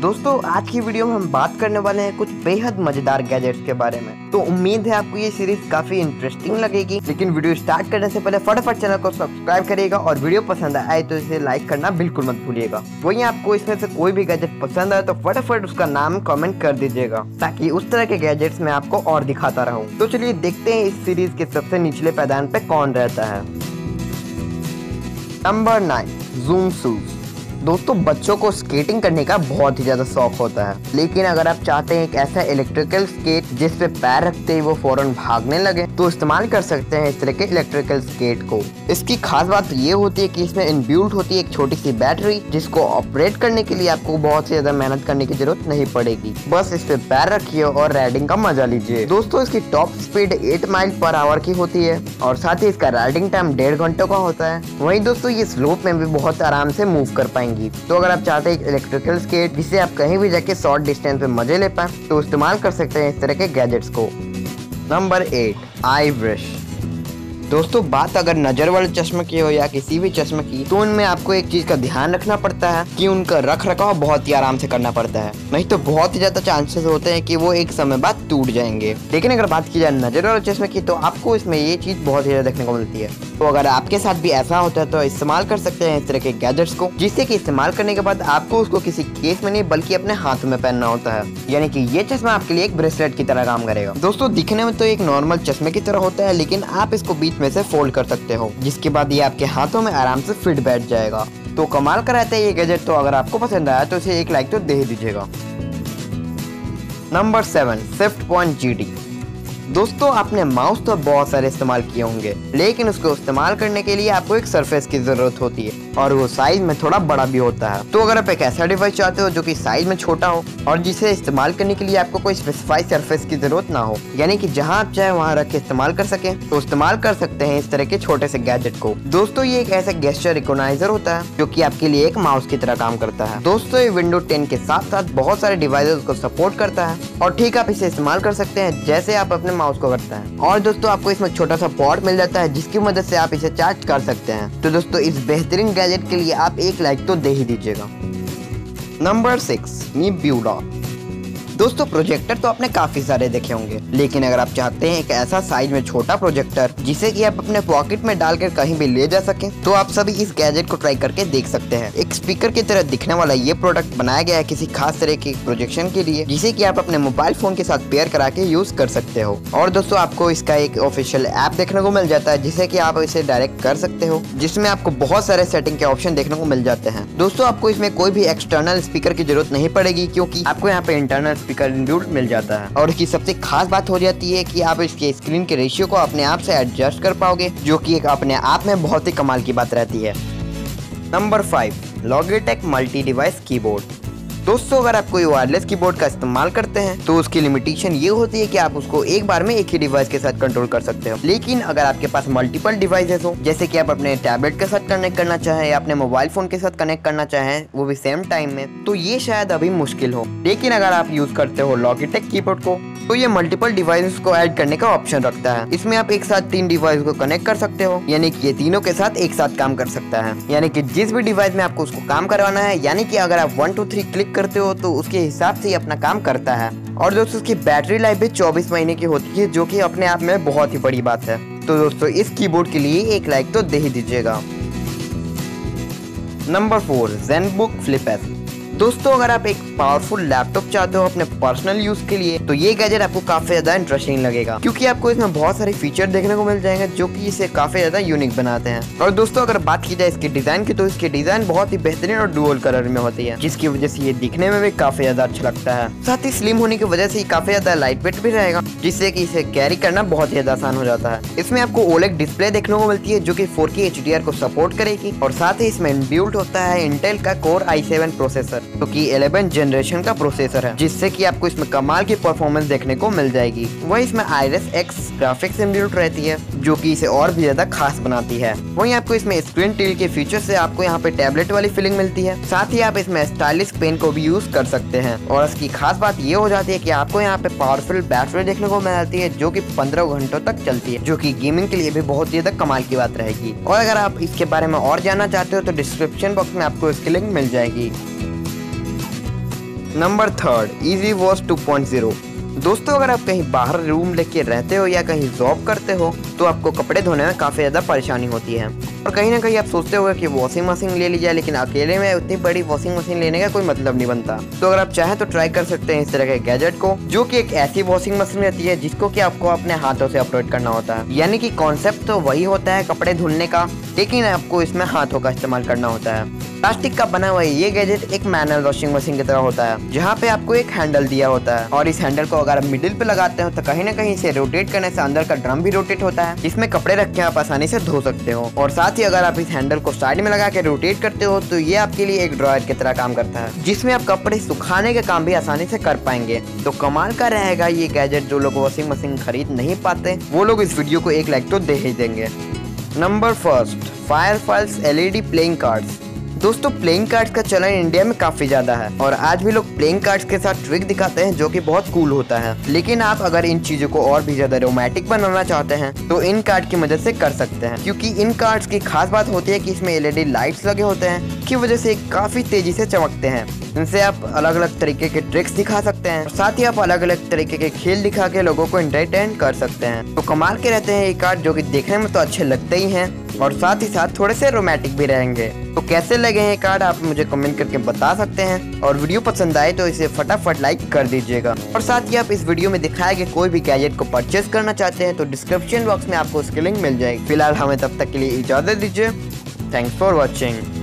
दोस्तों आज की वीडियो में हम बात करने वाले हैं कुछ बेहद मजेदार गैजेट्स के बारे में। तो उम्मीद है आपको ये सीरीज काफी इंटरेस्टिंग लगेगी। लेकिन वीडियो स्टार्ट करने से पहले फटाफट चैनल को सब्सक्राइब करिएगा और वीडियो पसंद आए तो इसे लाइक करना बिल्कुल मत भूलिएगा। वहीं आपको इसमें से कोई भी गैजेट पसंद आए तो फटाफट उसका नाम कमेंट कर दीजिएगा ताकि उस तरह के गैजेट्स में आपको और दिखाता रहूं। तो चलिए देखते हैं इस सीरीज के सबसे निचले पायदान पे कौन रहता है। Number 9, zoom shoes. दोस्तों बच्चों को स्केटिंग करने का बहुत ही ज्यादा शौक होता है, लेकिन अगर आप चाहते हैं एक ऐसा इलेक्ट्रिकल स्केट जिस पे पैर रखते ही वो फौरन भागने लगे तो इस्तेमाल कर सकते हैं इस तरह के इलेक्ट्रिकल स्केट को। इसकी खास बात ये होती है कि इसमें इनबिल्ट होती है एक छोटी सी बैटरी जिसको ऑपरेट करने के लिए आपको बहुत ज्यादा मेहनत करने की जरूरत नहीं पड़ेगी। बस इस पे पैर रखिए और राइडिंग का मजा लीजिए। दोस्तों इसकी top speed 8 mile per hour की होती है और साथ ही इसका राइडिंग टाइम 1.5 घंटे का होता है। वहीं दोस्तों ये स्लोप में भी बहुत आराम से मूव कर पाएंगे। तो अगर आप चाहते हैं एक इलेक्ट्रिकल स्केट जिसे आप कहीं भी जाके शॉर्ट डिस्टेंस पे मजे ले पाए तो इस्तेमाल कर सकते हैं इस तरह के गैजेट्स को। Number 8, eye brush. दोस्तों बात अगर नजर वाले चश्मे की हो या किसी भी चश्मे की तो उनमें आपको एक चीज का ध्यान रखना पड़ता है कि उनका रख रखाव बहुत ही आराम से करना पड़ता है, नहीं तो बहुत ही ज्यादा चांसेस होते हैं कि वो एक समय बाद टूट जाएंगे। लेकिन अगर बात की जाए नजर वाले चश्मे की तो आपको इसमें ये चीज बहुत ही ज्यादा देखने को मिलती है। तो अगर आपके साथ भी ऐसा होता है तो इस्तेमाल कर सकते हैं इस तरह के गैजेट्स को, जिससे कि इस्तेमाल करने के बाद आपको उसको किसी केस में नहीं बल्कि अपने हाथ में पहनना होता है। यानी कि ये चश्मा आपके लिए एक ब्रेसलेट की तरह काम करेगा। दोस्तों दिखने में तो एक नॉर्मल चश्मे की तरह होता है, लेकिन आप इसको बीच में से फोल्ड कर सकते हो जिसके बाद ये आपके हाथों में आराम से फिट बैठ जाएगा। तो कमाल का रहता है ये गैजेट। तो अगर आपको पसंद आया तो इसे एक लाइक तो दे ही दीजिएगा। Number 7, shift point GT। दोस्तों आपने माउस तो बहुत सारे इस्तेमाल किए होंगे, लेकिन उसको इस्तेमाल करने के लिए आपको एक सरफेस की जरूरत होती है और वो साइज में थोड़ा बड़ा भी होता है। तो अगर आप एक ऐसा डिवाइस चाहते हो जो कि साइज में छोटा हो और जिसे इस्तेमाल करने के लिए आपको कोई स्पेसिफाइड सरफेस की जरूरत ना हो, यानी कि जहां आप चाहे वहां रख के इस्तेमाल कर सके, तो इस्तेमाल कर सकते हैं इस तरह के छोटे से गैजेट को। दोस्तों ये एक ऐसा गेस्चर रिकॉग्नाइजर होता है जो कि आपके लिए एक माउस की तरह काम करता है। दोस्तों ये विंडो 10 के साथ साथ बहुत सारे डिवाइसेस को सपोर्ट करता है और ठीक आप इसे इस्तेमाल कर सकते हैं जैसे आप अपने माउस को करते हैं। और दोस्तों आपको इसमें छोटा सा पॉट मिल जाता है जिसकी मदद से आप इसे चार्ज कर सकते हैं। तो दोस्तों इस बेहतरीन गैजेट के लिए आप एक लाइक तो दे ही दीजिएगा। Number 6, Nebula. दोस्तों प्रोजेक्टर तो आपने काफी सारे देखे होंगे, लेकिन अगर आप चाहते हैं एक ऐसा साइज में छोटा प्रोजेक्टर जिसे कि आप अपने पॉकेट में डालकर कहीं भी ले जा सकें, तो आप सभी इस गैजेट को ट्राई करके देख सकते हैं। एक स्पीकर की तरह दिखने वाला ये प्रोडक्ट बनाया गया है किसी खास तरह की प्रोजेक्शन के लिए, जिसे कि आप अपने मोबाइल फोन के साथ पेयर करा के यूज कर सकते हो। और दोस्तों आपको इसका एक ऑफिशियल ऐप देखने को मिल जाता है जिसे कि आप इसे डायरेक्ट कर सकते हो, जिसमें आपको बहुत सारे सेटिंग के ऑप्शन देखने को मिल जाते हैं। दोस्तों आपको इसमें कोई भी एक्सटर्नल स्पीकर की जरूरत नहीं पड़ेगी क्योंकि आपको यहाँ पे इंटरनल स्पीकर इनबिल्ट मिल जाता है। और इसकी सबसे खास बात हो जाती है कि आप इसके स्क्रीन के रेशियो को अपने आप से एडजस्ट कर पाओगे, जो कि एक अपने आप में बहुत ही कमाल की बात रहती है। Number 5, Logitech multi device keyboard. दोस्तों अगर आप कोई वायरलेस कीबोर्ड का इस्तेमाल करते हैं तो उसकी लिमिटेशन ये होती है कि आप उसको एक बार में एक ही डिवाइस के साथ कंट्रोल कर सकते हो। लेकिन अगर आपके पास मल्टीपल डिवाइसेस हो, जैसे कि आप अपने टैबलेट के साथ कनेक्ट करना चाहें या अपने मोबाइल फोन के साथ कनेक्ट करना चाहें वो भी सेम टाइम में, तो ये शायद अभी मुश्किल हो। लेकिन अगर आप यूज करते हो लॉगिटेक कीबोर्ड को तो ये मल्टीपल डिवाइसेस को ऐड करने का ऑप्शन रखता है। इसमें आप एक साथ 3 डिवाइस को कनेक्ट कर सकते हो, यानी कि ये तीनों के साथ एक साथ काम कर सकता है। यानी कि जिस भी डिवाइस में आपको उसको काम करवाना है, यानी कि अगर आप 1 2 3 क्लिक करते हो तो उसके हिसाब से ही अपना काम करता है। और दोस्तों उसकी बैटरी लाइफ भी 24 महीने की होती है, जो कि अपने आप में बहुत ही बड़ी बात है। तो दोस्तों इस कीबोर्ड के लिए एक लाइक तो दे ही दीजिएगा। Number 4, ZenBook Flip S। दोस्तों अगर आप एक पावरफुल लैपटॉप चाहते हो अपने पर्सनल यूज के लिए तो ये गैजेट आपको काफी ज्यादा इंटरेस्टिंग लगेगा, क्योंकि आपको इसमें बहुत सारे फीचर देखने को मिल जाएंगे जो कि इसे काफी ज्यादा यूनिक बनाते हैं। और दोस्तों अगर बात की जाए इसके डिजाइन की तो इसकी डिजाइन बहुत ही बेहतरीन और डुअल कलर में होती है, जिसकी वजह से ये दिखने में भी काफी ज्यादा अच्छा लगता है। साथ ही स्लिम होने की वजह से काफी ज्यादा लाइट वेट भी रहेगा, जिससे कि इसे कैरी करना बहुत ही ज्यादा आसान हो जाता है। इसमें आपको OLED डिस्प्ले देखने को मिलती है जो कि 4K HDR को सपोर्ट करेगी और साथ ही इसमें इनबिल्ट होता है इंटेल का Core i7 प्रोसेसर, जो कि 11 जनरेशन का प्रोसेसर है, जिससे कि आपको इसमें कमाल की परफॉर्मेंस देखने को मिल जाएगी। वही इसमें IRIS-X ग्राफिक्स इनबिल्ट रहती है जो कि इसे और भी ज्यादा खास बनाती है। वहीं आपको इसमें स्क्रीन टिल्ट के फीचर से आपको यहाँ पे टैबलेट वाली फीलिंग मिलती है। साथ ही आप इसमें स्टाइलिश पेन को भी यूज कर सकते हैं। और इसकी खास बात ये हो जाती है कि आपको यहाँ पे पावरफुल बैटरी देखने को मिल जाती है जो कि 15 घंटों तक चलती है, जो कि गेमिंग के लिए भी बहुत ज्यादा कमाल की बात रहेगी। और अगर आप इसके बारे में और जानना चाहते हो तो डिस्क्रिप्शन बॉक्स में आपको इसकी लिंक मिल जाएगी। Number 3 easy wash 2.0। दोस्तों अगर आप कहीं बाहर रूम लेके रहते हो या कहीं जॉब करते हो तो आपको कपड़े धोने में काफ़ी ज़्यादा परेशानी होती है और कहीं ना कहीं आप सोचते होगे कि वॉशिंग मशीन ले ली जाए, लेकिन अकेले में उतनी बड़ी वॉशिंग मशीन लेने का कोई मतलब नहीं बनता। तो अगर आप चाहें तो ट्राई कर सकते हैं इस तरह के गैजेट को, जो कि एक ऐसी वॉशिंग मशीन रहती है जिसको कि आपको अपने हाथों से ऑपरेट करना होता है। यानी कि कॉन्सेप्ट तो वही होता है कपड़े धुलने का, लेकिन आपको इसमें हाथों का इस्तेमाल करना होता है। प्लास्टिक का बना हुआ ये गैजेट एक मैनुअल वॉशिंग मशीन की तरह होता है, जहाँ पे आपको एक हैंडल दिया होता है और इस हैंडल को अगर आप मिडिल पे लगाते हो तो कहीं ना कहीं इसे रोटेट करने से अंदर का ड्रम भी रोटेट होता है, जिसमें कपड़े रख के आप आसानी से धो सकते हो। और साथ ही अगर आप इस हैंडल को साइड में लगा के रोटेट करते हो तो ये आपके लिए एक ड्रॉयर की तरह काम करता है, जिसमें आप कपड़े सुखाने के काम भी आसानी से कर पाएंगे। तो कमाल का रहेगा ये गैजेट। जो लोग वॉशिंग मशीन खरीद नहीं पाते वो लोग इस वीडियो को एक लाइक तो दे ही देंगे। Number 1 firefalls LED playing cards. दोस्तों प्लेइंग कार्ड्स का चलन इंडिया में काफी ज्यादा है और आज भी लोग प्लेइंग कार्ड्स के साथ ट्रिक दिखाते हैं जो कि बहुत कूल होता है। लेकिन आप अगर इन चीजों को और भी ज्यादा रोमांटिक बनाना चाहते हैं तो इन कार्ड की मदद से कर सकते हैं, क्योंकि इन कार्ड्स की खास बात होती है कि इसमें LED लाइट्स लगे होते हैं की वजह से काफी तेजी से चमकते हैं। इनसे आप अलग अलग तरीके के ट्रिक्स दिखा सकते हैं, साथ ही आप अलग अलग तरीके के खेल दिखा के लोगों को एंटरटेन कर सकते हैं। तो कमाल के रहते हैं ये कार्ड, जो कि देखने में तो अच्छे लगते ही हैं और साथ ही साथ थोड़े से रोमांटिक भी रहेंगे। तो कैसे लगे हैं कार्ड आप मुझे कमेंट करके बता सकते हैं, और वीडियो पसंद आए तो इसे फटाफट लाइक कर दीजिएगा। और साथ ही आप इस वीडियो में दिखाए गए कोई भी गैजेट को परचेज करना चाहते हैं तो डिस्क्रिप्शन बॉक्स में आपको उसकी लिंक मिल जाएगी। फिलहाल हमें तब तक के लिए इजाजत दीजिए। Thanks for watching.